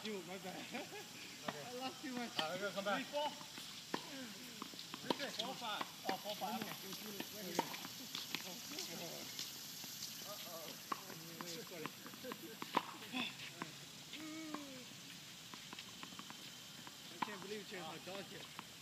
lost you, my bad. Okay. I lost you, my bad. We're gonna come back. 4. 4, 5. Oh, 4, 5. Okay. I can't believe you changed my dog yet.